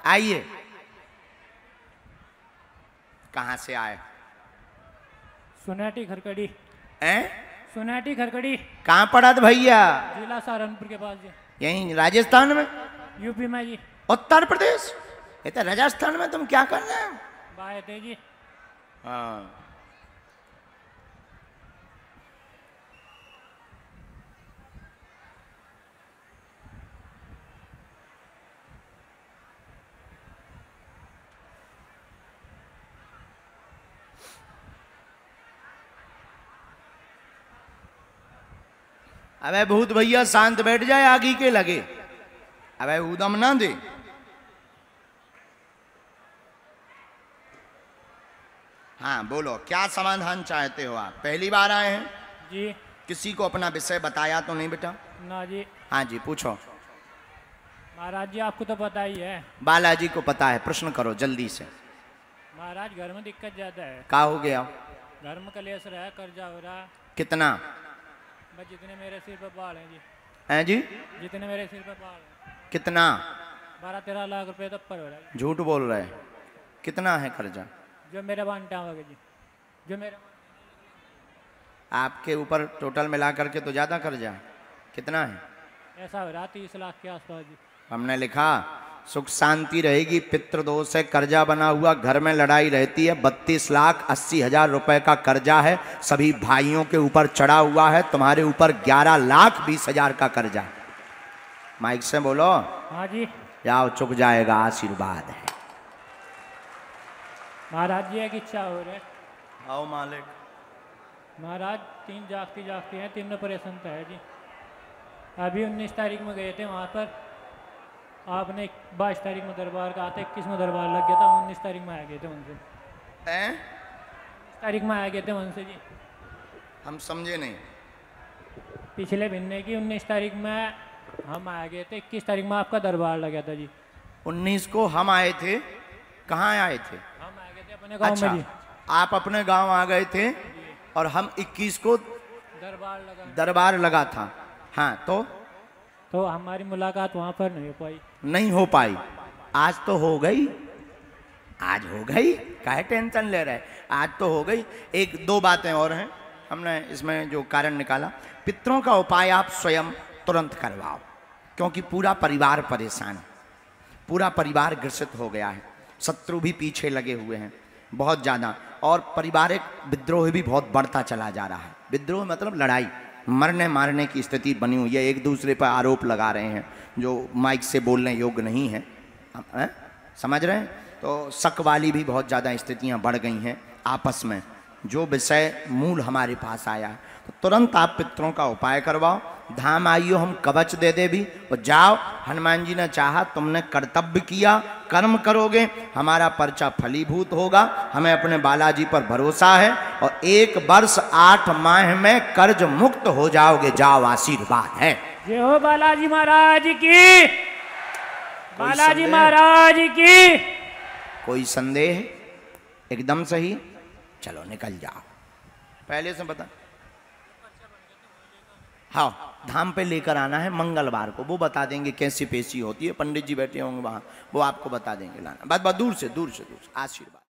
आइए। कहां से आए? सुनेटी खरकड़ी। हैं? सुनेटी खरकड़ी। कहाँ पड़ा था भैया? जिला सहारनपुर के पास जी। यहीं राजस्थान में? यूपी में जी। उत्तर प्रदेश? ये तो राजस्थान में तुम क्या कर रहे हो? बाय थे जी। हाँ। अबे भूत भैया शांत बैठ जाए, आगे के लगे। अबे उदम ना दे। हाँ बोलो, क्या समाधान चाहते हो आप? पहली बार आए हैं जी। किसी को अपना विषय बताया तो नहीं बेटा? ना जी। हाँ जी पूछो। महाराज जी आपको तो पता ही है। बालाजी को पता है, प्रश्न करो जल्दी से। महाराज घर में दिक्कत ज्यादा है। क्या हो गया? घर में कलेश रहा है, कर्जा हो रहा। कितना? बस जितने मेरे सिर पे बाल हैं जी। हैं जी? जितने मेरे सिर पे बाल हैं। कितना? 12-13 लाख रुपए तो ऊपर हो रहा है। झूठ बोल रहे हैं। कितना है कर्जा? जो मेरे बांटा होगा जी। जो मेरे आपके ऊपर टोटल मिला करके तो ज्यादा कर्जा है। कितना है? ऐसा हो रहा 30 लाख के आसपास जी। हमने लिखा सुख शांति रहेगी, पितृदोष है, कर्जा बना हुआ, घर में लड़ाई रहती है। 32,80,000 रुपए का कर्जा है, सभी भाइयों के ऊपर चढ़ा हुआ है। तुम्हारे ऊपर 11,20,000 का कर्जा। माइक से बोलो। हाँ जी। जाओ, चुक जाएगा, आशीर्वाद है। महाराज जी एक इच्छा हो रही है। आओ मालिक। महाराज 3 जागती जागती हैं, 3 ऑपरेशन तो है जी। अभी 19 तारीख में गए थे वहाँ पर, आपने 22 तारीख में दरबार का आते, 21 में दरबार लग गया था, 19 तारीख में आ गए थे उनसे। 19 तारीख में आ गए थे उनसे जी। हम समझे नहीं। पिछले महीने की 19 तारीख में हम आ गए थे, 21 तारीख में आपका दरबार लगा था जी। 19 को हम आए थे। कहाँ आए थे? हम आ गए थे अपने गाँव अच्छा, में जी। आप अपने गांव आ गए थे और हम 21 को दरबार लगा था। हाँ तो हमारी मुलाकात वहाँ पर नहीं हो पाई। नहीं हो पाई। आज तो हो गई। आज हो गई, काहे टेंशन ले रहे? आज तो हो गई। एक दो बातें और हैं, हमने इसमें जो कारण निकाला। पितरों का उपाय आप स्वयं तुरंत करवाओ, क्योंकि पूरा परिवार परेशान है, पूरा परिवार ग्रसित हो गया है। शत्रु भी पीछे लगे हुए हैं बहुत ज़्यादा, और पारिवारिक विद्रोह भी बहुत बढ़ता चला जा रहा है। विद्रोह मतलब लड़ाई, मरने मारने की स्थिति बनी हुई है। एक दूसरे पर आरोप लगा रहे हैं जो माइक से बोलने योग्य नहीं है। समझ रहे हैं? तो शक वाली भी बहुत ज़्यादा स्थितियां बढ़ गई हैं आपस में। जो विषय मूल हमारे पास आया है, तो तुरंत आप पितरों का उपाय करवाओ। धाम आइयो, हम कवच दे दे भी, और जाओ। हनुमान जी ने चाहा, तुमने कर्तव्य किया, कर्म करोगे, हमारा पर्चा फलीभूत होगा। हमें अपने बालाजी पर भरोसा है, और 1 वर्ष 8 माह में कर्ज मुक्त हो जाओगे। जाओ, आशीर्वाद है। जय हो बालाजी महाराज की। बालाजी महाराज की। कोई संदेह? एकदम सही। चलो निकल जाओ। पहले से बता। हाँ, धाम पे लेकर आना है मंगलवार को, वो बता देंगे कैसी पेशी होती है। पंडित जी बैठे होंगे वहाँ, वो आपको बता देंगे लाना। बस दूर से आशीर्वाद।